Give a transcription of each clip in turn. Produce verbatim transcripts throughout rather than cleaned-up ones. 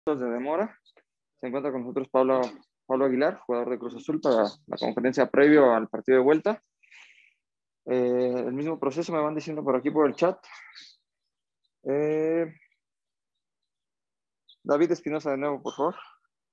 de demora. Se encuentra con nosotros Pablo, Pablo Aguilar, jugador de Cruz Azul, para la conferencia previo al partido de vuelta. Eh, el mismo proceso me van diciendo por aquí por el chat. Eh, David Espinosa de nuevo, por favor.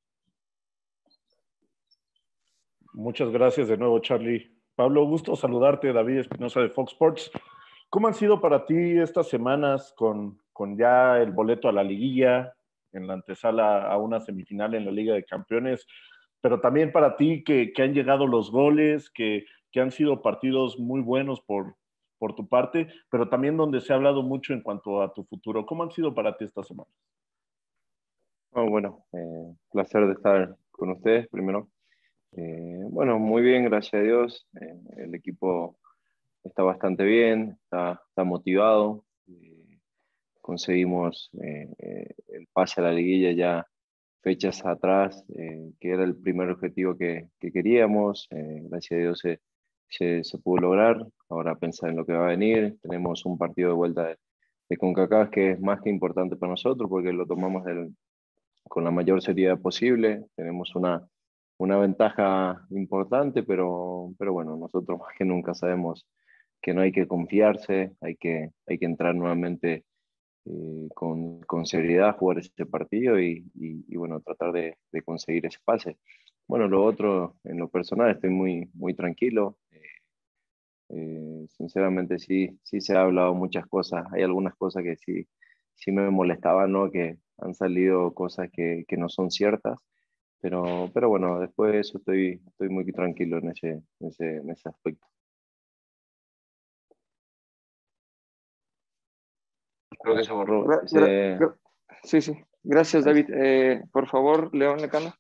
Muchas gracias de nuevo, Charlie. Pablo, gusto saludarte, David Espinosa de Fox Sports. ¿Cómo han sido para ti estas semanas con, con ya el boleto a la liguilla, en la antesala a una semifinal en la Liga de Campeones, pero también para ti que, que han llegado los goles, que, que han sido partidos muy buenos por, por tu parte, pero también donde se ha hablado mucho en cuanto a tu futuro? ¿Cómo han sido para ti estas semanas? Oh, bueno, eh, placer de estar con ustedes primero. Eh, bueno, muy bien, gracias a Dios. Eh, el equipo está bastante bien, está, está motivado. Eh, conseguimos eh, eh, el pase a la liguilla ya fechas atrás, eh, que era el primer objetivo que, que queríamos. Eh, gracias a Dios se, se, se pudo lograr. Ahora pensar en lo que va a venir. Tenemos un partido de vuelta de, de CONCACAF que es más que importante para nosotros porque lo tomamos del, con la mayor seriedad posible. Tenemos una, una ventaja importante, pero, pero bueno, nosotros más que nunca sabemos que no hay que confiarse, hay que, hay que entrar nuevamente eh, con, con seriedad, jugar ese partido y, y, y bueno, tratar de, de conseguir ese pase. Bueno, lo otro, en lo personal, estoy muy, muy tranquilo. Eh, eh, sinceramente, sí, sí se ha hablado muchas cosas. Hay algunas cosas que sí, sí me molestaban, ¿no? Que han salido cosas que, que no son ciertas. Pero, pero bueno, después de eso estoy, estoy muy tranquilo en ese, en ese, en ese aspecto. Creo que se borró. Gra gra Ese... gra sí, sí. Gracias, David. Eh, por favor, León Lecano.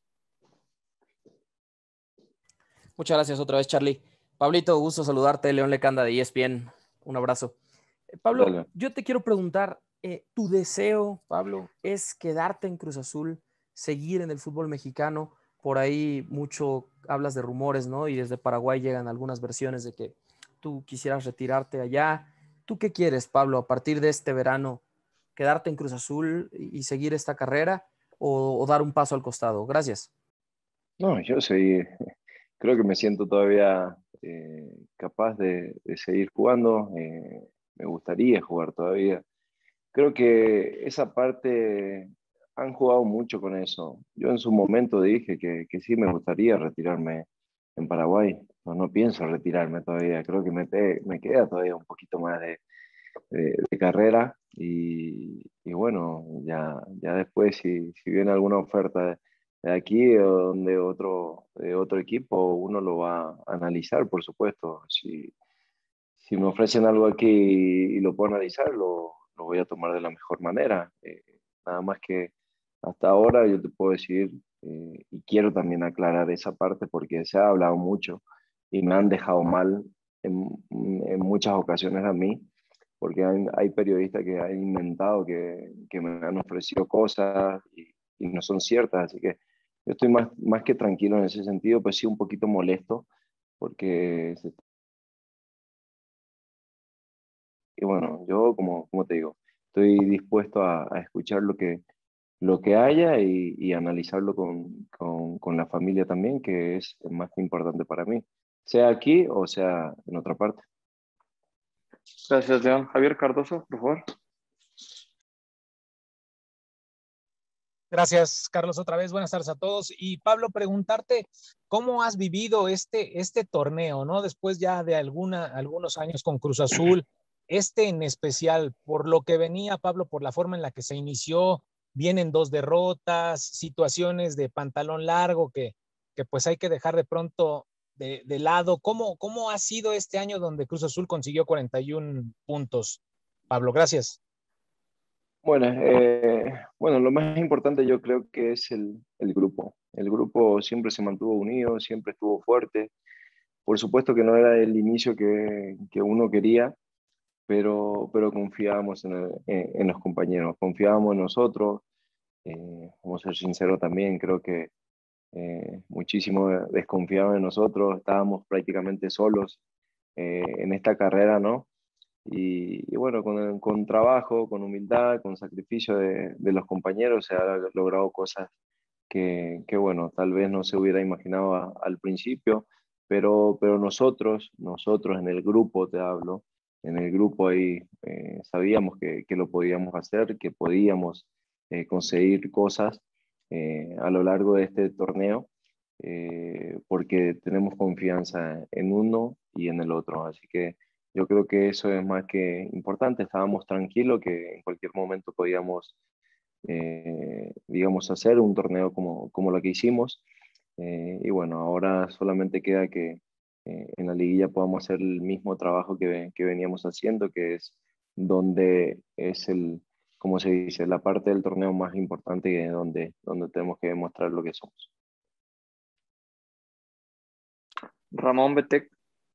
Muchas gracias otra vez, Charlie. Pablito, gusto saludarte. León Lecanda de E S P N. Un abrazo. Eh, Pablo, Dale. Yo te quiero preguntar, eh, ¿tu deseo, Pablo, es quedarte en Cruz Azul, seguir en el fútbol mexicano? Por ahí mucho hablas de rumores, ¿no? Y desde Paraguay llegan algunas versiones de que tú quisieras retirarte allá. ¿Tú qué quieres, Pablo, a partir de este verano? ¿Quedarte en Cruz Azul y seguir esta carrera o, o dar un paso al costado? Gracias. No, yo soy, creo que me siento todavía eh, capaz de, de seguir jugando. Eh, me gustaría jugar todavía. Creo que esa parte han jugado mucho con eso. Yo en su momento dije que, que sí me gustaría retirarme en Paraguay. No, no pienso retirarme todavía. Creo que me, te, me queda todavía un poquito más de, de, de carrera. Y, y bueno, ya, ya después, si, si viene alguna oferta de, de aquí o de otro, de otro equipo, uno lo va a analizar, por supuesto. Si, si me ofrecen algo aquí y, y lo puedo analizar, lo, lo voy a tomar de la mejor manera. Eh, nada más que hasta ahora yo te puedo decir, eh, y quiero también aclarar esa parte porque se ha hablado mucho y me han dejado mal en, en muchas ocasiones a mí, porque hay, hay periodistas que han inventado que, que me han ofrecido cosas y, y no son ciertas, así que yo estoy más, más que tranquilo en ese sentido, pues sí un poquito molesto porque se y bueno, yo como, como te digo, estoy dispuesto a, a escuchar lo que, lo que haya y, y analizarlo con, con, con la familia también, que es más que importante para mí, sea aquí o sea en otra parte. Gracias, León. Javier Cardoso, por favor. Gracias, Carlos, otra vez. Buenas tardes a todos. Y Pablo, preguntarte cómo has vivido este, este torneo, ¿no? Después ya de alguna, algunos años con Cruz Azul, este en especial, por lo que venía, Pablo, por la forma en la que se inició, vienen dos derrotas, situaciones de pantalón largo que, que pues hay que dejar de pronto de, de lado. ¿Cómo, ¿Cómo ha sido este año donde Cruz Azul consiguió cuarenta y uno puntos? Pablo, gracias. Bueno, eh, bueno, lo más importante yo creo que es el, el grupo. El grupo siempre se mantuvo unido, siempre estuvo fuerte. Por supuesto que no era el inicio que, que uno quería, pero, pero confiábamos en, el, en, en los compañeros, confiábamos en nosotros. Eh, vamos a ser sinceros también, creo que eh, muchísimo desconfiaban en nosotros, estábamos prácticamente solos eh, en esta carrera, ¿no? y, y bueno, con, con trabajo, con humildad, con sacrificio de, de los compañeros se han logrado cosas que, que, bueno, tal vez no se hubiera imaginado a, al principio, pero, pero nosotros, nosotros en el grupo te hablo, en el grupo ahí eh, sabíamos que, que lo podíamos hacer, que podíamos eh, conseguir cosas eh, a lo largo de este torneo, eh, porque tenemos confianza en uno y en el otro. Así que yo creo que eso es más que importante. Estábamos tranquilos que en cualquier momento podíamos, eh, digamos, hacer un torneo como, como lo que hicimos. Eh, y bueno, ahora solamente queda que eh, en la liguilla podamos hacer el mismo trabajo que, que veníamos haciendo, que es donde es el, como se dice, la parte del torneo más importante, y donde, donde tenemos que demostrar lo que somos. Ramón Betec.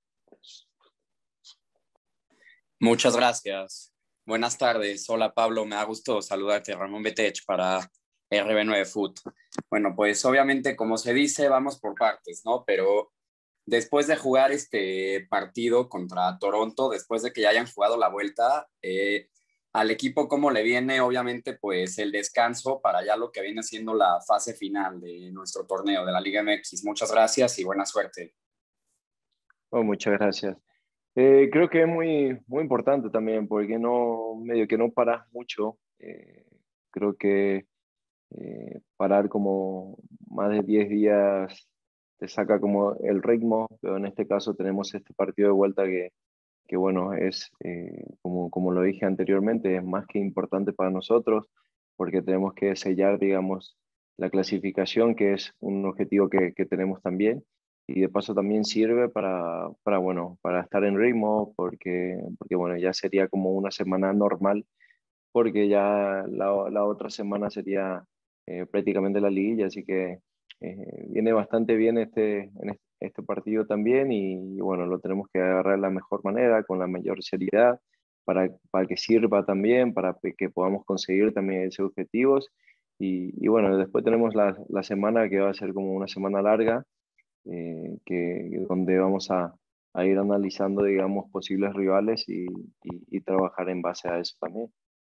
Muchas gracias. Buenas tardes. Hola Pablo, me da gusto saludarte. Ramón Betech para R B nueve Foot. Bueno, pues obviamente, como se dice, vamos por partes, ¿no? Pero después de jugar este partido contra Toronto, después de que ya hayan jugado la vuelta, eh, al equipo, ¿cómo le viene? Obviamente, pues el descanso para ya lo que viene siendo la fase final de nuestro torneo de la Liga M X. Muchas gracias y buena suerte. Oh, muchas gracias. Eh, creo que es muy, muy importante también, porque no, medio que no paras mucho. Eh, creo que eh, parar como más de diez días te saca como el ritmo, pero en este caso tenemos este partido de vuelta que, que bueno, es, eh, como, como lo dije anteriormente, es más que importante para nosotros, porque tenemos que sellar, digamos, la clasificación, que es un objetivo que, que tenemos también, y de paso también sirve para, para, bueno, para estar en ritmo, porque, porque bueno, ya sería como una semana normal, porque ya la, la otra semana sería eh, prácticamente la liguilla, así que eh, viene bastante bien este, en este, este partido también, y, y bueno, lo tenemos que agarrar de la mejor manera, con la mayor seriedad, para, para que sirva también, para que podamos conseguir también esos objetivos. Y, y bueno, después tenemos la, la semana que va a ser como una semana larga, eh, que, donde vamos a, a ir analizando, digamos, posibles rivales y, y, y trabajar en base a eso también.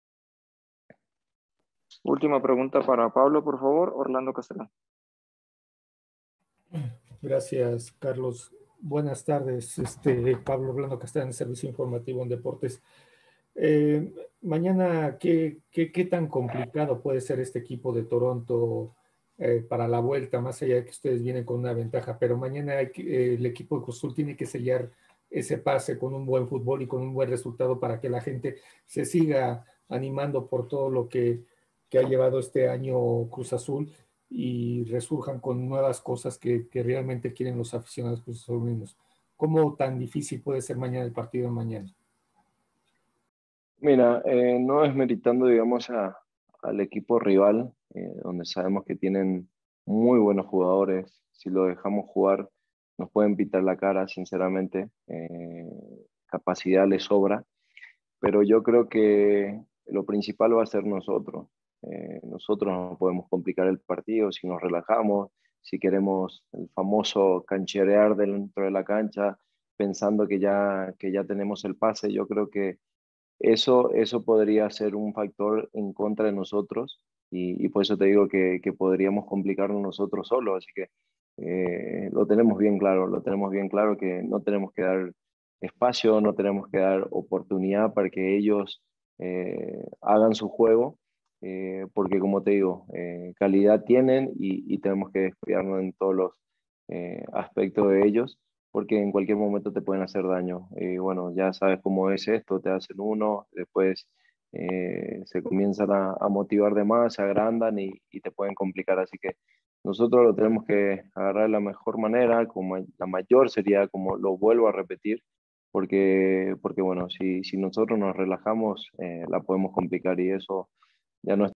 Última pregunta para Pablo, por favor, Orlando Castellán. Gracias, Carlos. Buenas tardes, este, Pablo Orlando Castellán, Servicio Informativo en Deportes. Eh, mañana, ¿qué, qué, ¿qué tan complicado puede ser este equipo de Toronto eh, para la vuelta? Más allá de que ustedes vienen con una ventaja, pero mañana hay que, eh, el equipo de Cruz Azul tiene que sellar ese pase con un buen fútbol y con un buen resultado para que la gente se siga animando por todo lo que, que ha llevado este año Cruz Azul y resurjan con nuevas cosas que, que realmente quieren los aficionados Cruz Azulinos. ¿Cómo tan difícil puede ser mañana el partido de mañana? Mira, eh, no es meritando, digamos, a, al equipo rival, eh, donde sabemos que tienen muy buenos jugadores. Si lo dejamos jugar, nos pueden pitar la cara, sinceramente. Eh, capacidad les sobra, pero yo creo que lo principal va a ser nosotros. Eh, nosotros no podemos complicar el partido si nos relajamos, si queremos el famoso cancherear dentro de la cancha, pensando que ya, que ya tenemos el pase. Yo creo que eso, eso podría ser un factor en contra de nosotros, y, y por eso te digo que, que podríamos complicarnos nosotros solos. Así que eh, lo tenemos bien claro, lo tenemos bien claro que no tenemos que dar espacio, no tenemos que dar oportunidad para que ellos eh, hagan su juego, eh, porque como te digo, eh, calidad tienen, y, y tenemos que descuidarnos en todos los eh, aspectos de ellos, porque en cualquier momento te pueden hacer daño. Y bueno, ya sabes cómo es esto, te hacen uno, después eh, se comienzan a, a, motivar de más, se agrandan y, y, te pueden complicar. Así que nosotros lo tenemos que agarrar de la mejor manera, como la mayor sería, como lo vuelvo a repetir, porque, porque bueno, si, si nosotros nos relajamos, eh, la podemos complicar, y eso ya no es